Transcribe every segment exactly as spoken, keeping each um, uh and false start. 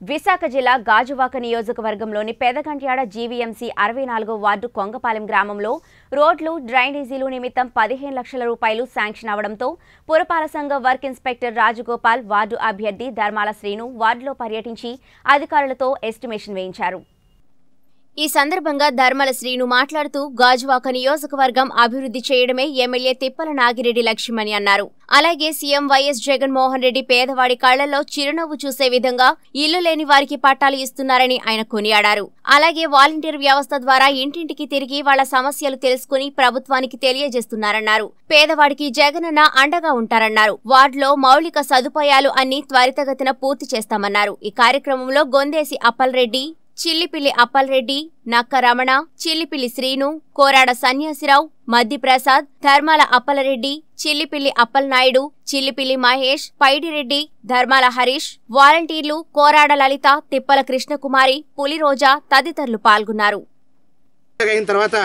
విశాఖ జిల్లా గాజువాక నియోజకవర్గంలోని పెదగంట్యాడ జీవీఎంసీ అరవై నాలుగో వార్డు కొంగపాలెం గ్రామంలో రోడ్లు డ్రైనేజీలు నిమిత్తం పదిహేను లక్షల రూపాయలు శాంక్షన్ అవడంతో పురపాలక సంఘ వర్క్ ఇన్స్పెక్టర్ రాజగోపాల్ వార్డు అభ్యర్థి ధర్మాల శ్రీను వార్డులో పర్యటించి అధికారులతో ఎస్టిమేషన్ వేయించారు। ఈ సందర్భంగా ధర్మాల శ్రీను మాట్లాడుతూ గాజువాక నియోజకవర్గం అభివృద్ధి చేయడమే ఎమ్మెల్యే తిప్పల నాగిరెడ్డి లక్ష్యమని అన్నారు। అలాగే సీఎం వైఎస్ జగన్మోహన్ రెడ్డి పేదవాడి కళ్లలో చిరునవ్వు చూసే విధంగా ఇల్లు లేని వారికి పట్టాలు ఇస్తున్నారని ఆయన కొనియాడారు। అలాగే వాలంటీర్ వ్యవస్థ ద్వారా ఇంటింటికి తిరిగి వాళ్ల సమస్యలు తెలుసుకుని ప్రభుత్వానికి తెలియజేస్తున్నారన్నారు। పేదవాడికి జగనన్న అండగా ఉంటారన్నారు। వార్డులో మౌలిక సదుపాయాలు అన్ని త్వరితగతిన పూర్తి చేస్తామన్నారు। ఈ కార్యక్రమంలో గొందేసి అప్పల్రెడ్డి, చిల్లిపిల్లి అప్పల్రెడ్డి, నక్క రమణ, చిల్లిపిల్లి శ్రీను, కోరాడ సన్యాసిరావు, మద్ది ప్రసాద్, ధర్మాల అప్పలరెడ్డి, చిల్లిపిల్లి అప్పలనాయుడు, చిల్లిపిల్లి మహేష్, పైడిరెడ్డి, ధర్మాల హరీష్, వాలంటీర్లు కోరాడ లలిత, తిప్పల కృష్ణకుమారి, పులిరోజా తదితరులు పాల్గొన్నారు। తర్వాత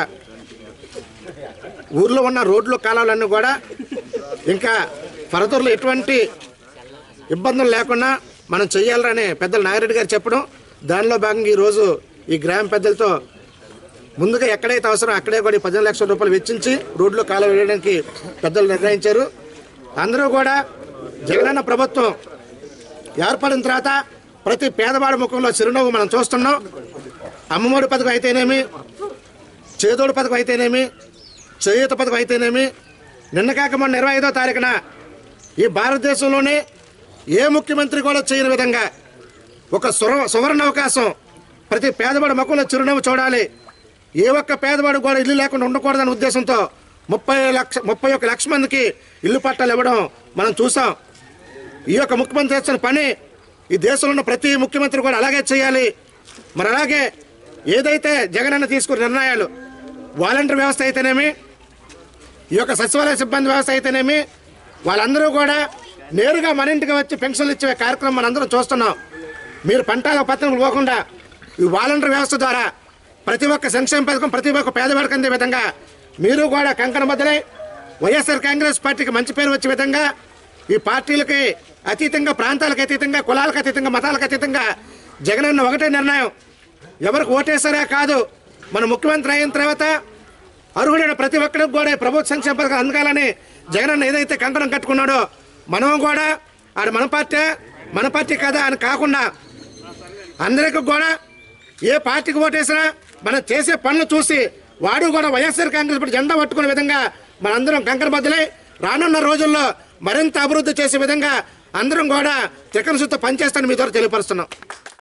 ఊర్లో ఉన్న రోడ్లు కాలాలన్నీ కూడా ఇంకా ఫరదర్లో ఎటువంటి ఇబ్బందులు లేకుండా మనం చేయాలని పెద్దలు నాగిరెడ్డి గారు చెప్పడం, దానిలో భాగంగా ఈరోజు ఈ గ్రామ పెద్దలతో ముందుగా ఎక్కడైతే అవసరం అక్కడే కూడా పదిహేను లక్షల రూపాయలు వెచ్చించి రోడ్లు కాలువ వేయడానికి పెద్దలు నిర్ణయించారు। అందరూ కూడా జగనన్న ప్రభుత్వం ఏర్పడిన తర్వాత ప్రతి పేదవాడి ముఖంలో చిరునవ్వు మనం చూస్తున్నాం। అమ్మఒడి పథకం అయితేనేమి, చేదోడు పథకం అయితేనేమి, చేయూత పథకం అయితేనేమి, నిన్న కాక మొన్న ఇరవై ఐదో తారీఖున ఈ భారతదేశంలోనే ఏ ముఖ్యమంత్రి కూడా చేయని విధంగా ఒక సువర్ణ అవకాశం ప్రతి పేదవాడి ముఖంలో చిరునవ్వు చూడాలి, ఏ ఒక్క పేదవాడు కూడా ఇల్లు లేకుండా ఉండకూడదనే ఉద్దేశంతో ముప్పై లక్ష ముప్పై ఒక్క లక్ష మందికి ఇల్లు పట్టాలు ఇవ్వడం మనం చూసాం। ఈ యొక్క ముఖ్యమంత్రి చేస్తున్న పని ఈ దేశంలో ఉన్న ప్రతి ముఖ్యమంత్రి కూడా అలాగే చేయాలి। మరి అలాగే ఏదైతే జగనన్న తీసుకున్న నిర్ణయాలు వాలంటీర్ వ్యవస్థ అయితేనేమి, ఈ యొక్క సచివాలయ సిబ్బంది వ్యవస్థ అయితేనేమి, వాళ్ళందరూ కూడా నేరుగా మన ఇంటికి వచ్చి పెన్షన్లు ఇచ్చే కార్యక్రమం మనందరం చూస్తున్నాం। మీరు పంటల పత్రికలు పోకుండా ఈ వాలంటీర్ వ్యవస్థ ద్వారా ప్రతి ఒక్క సంక్షేమ పథకం ప్రతి ఒక్క పేదవాడికి అందే విధంగా మీరు కూడా కంకణ బద్దలై వైఎస్ఆర్ కాంగ్రెస్ పార్టీకి మంచి పేరు వచ్చే విధంగా ఈ పార్టీలకి అతీతంగా, ప్రాంతాలకు అతీతంగా, కులాలకు అతీతంగా, మతాలకు అతీతంగా జగనన్న ఒకటే నిర్ణయం, ఎవరికి ఓటేసారే కాదు మన ముఖ్యమంత్రి అయిన తర్వాత అర్హుడైన ప్రతి ఒక్కరికి కూడా ప్రభుత్వ సంక్షేమ పథకం అందాలని జగనన్న ఏదైతే కంకణం కట్టుకున్నాడో మనం కూడా ఆడ మన పార్టీ మన పార్టీ కదా అని కాకుండా అందరికీ కూడా ఏ పార్టీకి ఓటేసినా మనం చేసే పనులు చూసి వాడు కూడా వైఎస్ఆర్ కాంగ్రెస్ పార్టీ జెండా పట్టుకునే విధంగా మనందరం కంకణ బద్దలై రానున్న రోజుల్లో మరింత అభివృద్ధి చేసే విధంగా అందరం కూడా త్రికరణ శుద్ధితో పనిచేస్తానని మీ ద్వారా తెలియపరుస్తున్నాం।